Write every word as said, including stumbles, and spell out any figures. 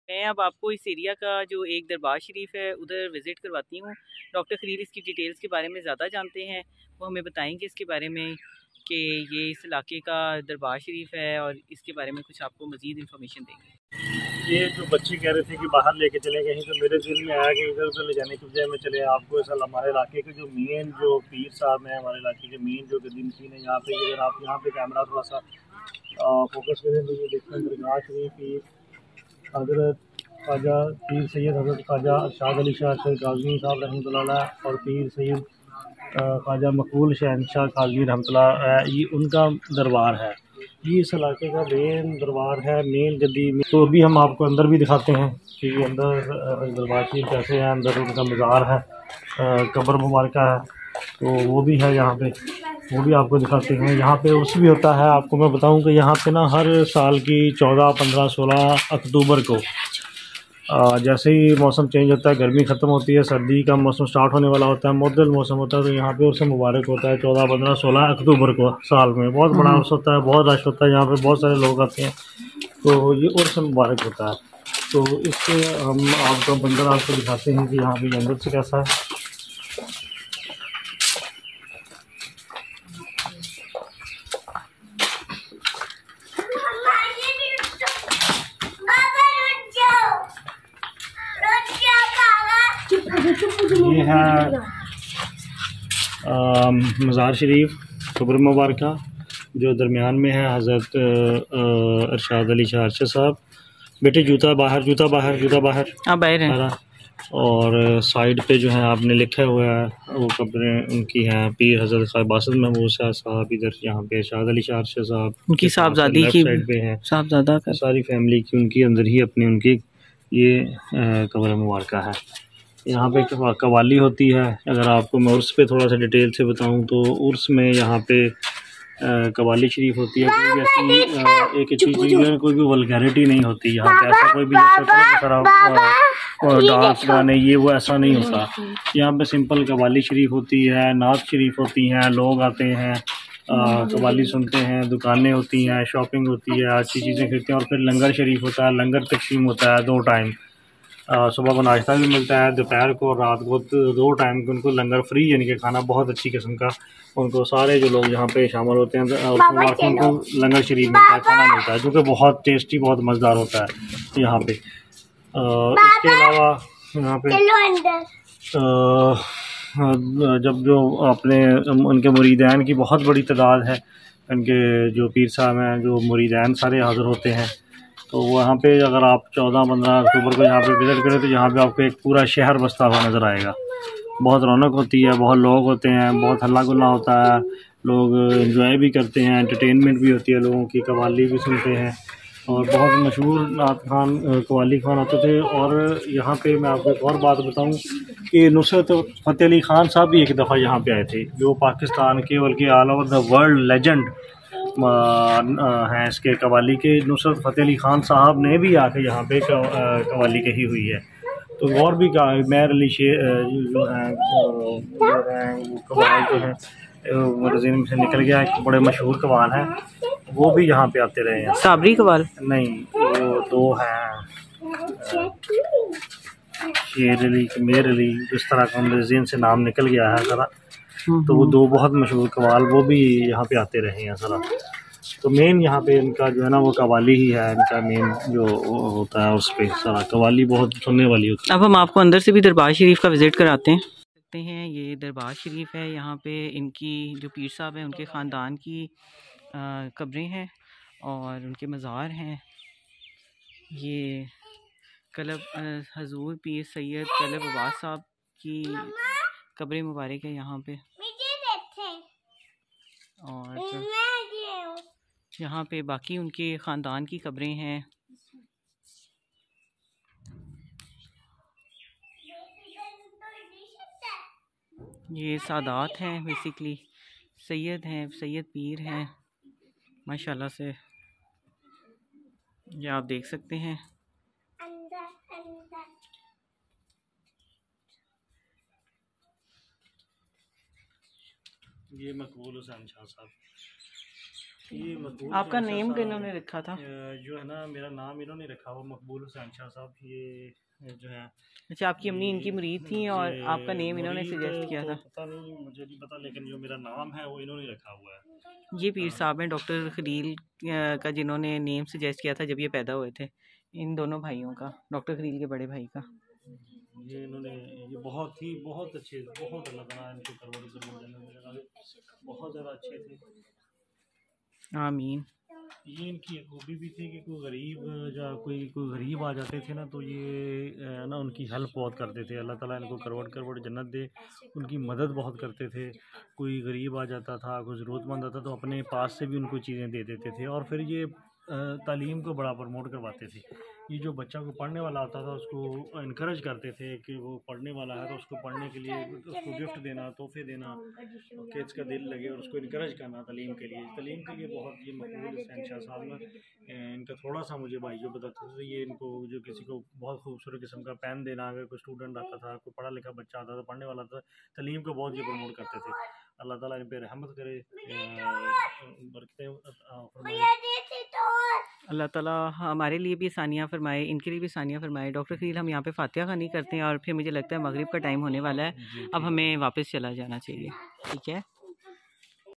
मैं अब आपको इस एरिया का जो एक दरबार शरीफ है उधर विज़िट करवाती हूँ। डॉक्टर खलील इसकी डिटेल्स के बारे में ज़्यादा जानते हैं, वो हमें बताएंगे इसके बारे में कि ये इस इलाके का दरबार शरीफ है और इसके बारे में कुछ आपको मज़ीद इन्फॉर्मेशन देंगे। ये जो बच्चे कह रहे थे कि बाहर लेके चले गए, तो मेरे दिल में आया कि इधर उधर ले जाने की बजाय में चले आपको इस हमारे इलाके के जो मेन जो पीर साहब हैं, हमारे इलाके के मेन जो गदीम मशीन है यहाँ पे, अगर आप यहाँ पे कैमरा थोड़ा सा फोकस करें तो ये देखें दरगाह शरीफ की हज़रत ख्वाजा पीर सैयद हज़रत ख्वाजा अरशाद अली शाह अरशद काज़मी साहब रहमतुल्लाह और पीर सैयद ख्वाजा मकबूल शहनशाह काज़मी रहमतुल्लाह, ये उनका दरबार है। ये इस इलाके का मेन दरबार है, मेन गद्दी में। तो अभी हम आपको अंदर भी दिखाते हैं कि अंदर दरबार शरीफ कैसे है। अंदर उनका मज़ार है, कब्र मुबारक है, तो वो भी है यहाँ पे, वो भी आपको दिखाते हैं। यहाँ पे उर्स भी होता है। आपको मैं बताऊं कि यहाँ पे ना हर साल की चौदह पंद्रह सोलह अक्टूबर को आ, जैसे ही मौसम चेंज होता है, गर्मी ख़त्म होती है, सर्दी का मौसम स्टार्ट होने वाला होता है, मुअद्दल मौसम होता है, तो यहाँ पे उर्स मुबारक होता है चौदह पंद्रह सोलह अक्टूबर को। साल में बहुत बड़ा उर्स होता है, बहुत रश होता है, यहाँ पे बहुत सारे लोग आते हैं, तो ये उर्स मुबारक होता है। तो इससे हम आपका बंदर आपको दिखाते हैं कि यहाँ पे अंदर से कैसा है। ये है मज़ार शरीफ कब्र मुबारक जो दरमियान में है, हज़रत अरशाद अली शाह अरशद साहब। बेटे जूता बाहर, जूता बाहर, जूता बाहर, आप बाहर हैं। और साइड पे जो है आपने लिखा हुआ है वो कब्रें उनकी हैं, पीर हज़रत ख्वाजा बासत महमूद शाह साहब इधर यहाँ पे, अरशाद अली शाह अरशद साहब उनकी साहबजादी की साइड पे है, साहबजादा का सारी फैमिली की, उनकी अंदर ही अपनी उनकी ये कब्र मुबारक है। यहाँ पे कवाली होती है। अगर आपको मैं उर्स पे थोड़ा सा डिटेल से बताऊँ तो उर्स में यहाँ पे कवाली शरीफ होती है। कोई भी ऐसी एक अच्छी चीज़ है, कोई भी वल्गैरिटी नहीं होती यहाँ पे। ऐसा कोई भी जैसे डांस गाने ये वो ऐसा नहीं होता। यहाँ पे सिंपल कवाली शरीफ होती है, नात शरीफ होती हैं, लोग आते हैं कवाली सुनते हैं, दुकानें होती हैं, शॉपिंग होती है, अच्छी चीज़ें खरीदते हैं, और फिर लंगर शरीफ होता है, लंगर तकसीम होता है दो टाइम। सुबह को नाश्ता भी मिलता है, दोपहर को और रात को दो टाइम को उनको लंगर फ्री, यानी कि खाना बहुत अच्छी किस्म का उनको सारे जो लोग यहाँ पे शामिल होते हैं उनको लंगर शरीफ मिलता है, खाना मिलता है, जो कि बहुत टेस्टी बहुत मज़ेदार होता है यहाँ पे। आ, इसके अलावा यहाँ पे आ, जब जो अपने उनके मुरीदैन की बहुत बड़ी तादाद है, उनके जो पीर साहब हैं, जो मुरीदैन सारे हाज़िर होते हैं, तो वहाँ पे अगर आप चौदह पंद्रह अक्टूबर को यहाँ पे विज़िट करें तो यहाँ पे आपको एक पूरा शहर बसता हुआ नज़र आएगा। बहुत रौनक होती है, बहुत लोग होते हैं, बहुत हल्ला गुल्ला होता है, लोग एंजॉय भी करते हैं, एंटरटेनमेंट भी होती है लोगों की, कव्वाली भी सुनते हैं। और बहुत मशहूर नात खान कव्वाली खान आते थे। और यहाँ पे मैं आपको एक और बात बताऊँ कि नुसरत फ़तेह अली ख़ान साहब भी एक दफ़ा यहाँ पे आए थे, जो पाकिस्तान के बल्कि all over the world legend हैं इसके कवाली के। नुसरत फ़तेह अली ख़ान साहब ने भी आके यहाँ पे कवाली कही हुई है। तो और भी मैर अली शेर जो हैं कवाल जो हैं मगज़ीन से निकल गया, एक बड़े मशहूर कवाल हैं, वो भी यहाँ पे आते रहे हैं। साबरी कवाल नहीं, वो दो हैं शेर अली मेर अली, इस तरह का मगज़ीन से नाम निकल गया है सारा, तो वो दो बहुत मशहूर कवाल वो भी यहाँ पे आते रहे हैं सारा। तो मेन यहाँ पे इनका जो है ना वो कवाली ही है, इनका मेन जो होता है उस पर सारा कवाली बहुत सुनने वाली होती है। अब हम आपको अंदर से भी दरबार शरीफ का विज़िट कराते हैं। देखते हैं ये दरबार शरीफ है, यहाँ पे इनकी जो पीर साहब हैं उनके ख़ानदान की कब्रें हैं और उनके मज़ार हैं। ये कलब हजूर पीर सैयद कलब अब्बास साहब की कब्र मुबारक है यहाँ पे। और यहाँ पे बाकी उनके ख़ानदान की कब्रें हैं। ये सादात हैं, बेसिकली सैयद हैं, सैयद पीर हैं माशाल्लाह से, ये आप देख सकते हैं। ये मकबूल हुसैन शाह साहब, ये मकबूल आपका हुसैन नेम शाह किन्होंने रखा था? अ, जो है ना मेरा नाम इन्होंने रखा हुआ मकबूल हुसैन शाह साहब, ये जो है। अच्छा, आपकी अम्मी इनकी मुरीद थी और आपका नेम इन्होंने सजेस्ट किया तो था? पता नहीं, मुझे नहीं पता, लेकिन जो मेरा नाम है वो इन्होंने रखा हुआ है। ये पीर साहब हैं डॉक्टर खलील का, जिन्होंने नेम सजेस्ट किया था जब ये पैदा हुए थे, इन दोनों भाइयों का, डॉक्टर खलील के बड़े भाई का। ये इन्होंने ये बहुत ही बहुत अच्छे, बहुत अल्लाह ताला इनको करवट, बहुत ज़्यादा अच्छे थे। आमीन। ये इनकी एक खूबी भी थी कि कोई गरीब या कोई कोई गरीब आ जाते थे ना, तो ये ना उनकी हेल्प बहुत करते थे। अल्लाह ताला इनको करवट करवट जन्नत दे, उनकी मदद बहुत करते थे। कोई गरीब आ जाता था, कोई ज़रूरतमंद आता तो अपने पास से भी उनको चीज़ें दे देते थे। और फिर ये तालीम को बड़ा प्रमोट करवाते थे। ये जो बच्चा को पढ़ने वाला आता था उसको इनकरेज करते थे कि वो पढ़ने वाला है तो उसको पढ़ने के लिए उसको गिफ्ट देना, तोहफे देना, कि इसका दिल लगे और उसको इनकरेज करना तालीम के लिए। तालीम के लिए बहुत ये मकबूल हुसैन शाह साहब ने, इनका थोड़ा सा मुझे भाई जो बताते थे, ये इनको जो किसी को बहुत खूबसूरत किस्म का पेन देना, अगर कोई स्टूडेंट आता था, कोई पढ़ा लिखा बच्चा आता था, पढ़ने वाला था, तालीम को बहुत ये प्रमोट करते थे। अल्लाह ताला इन पे रहमत करे, बरकतें। अल्लाह ताला हमारे लिए भी आसानियाँ फरमाए, इनके लिए भी आसानियाँ फरमाए। डॉक्टर खलील, हम यहाँ पे फातिहा खानी करते हैं और फिर मुझे लगता है मगरिब का टाइम होने वाला है, अब हमें वापस चला जाना चाहिए। ठीक है।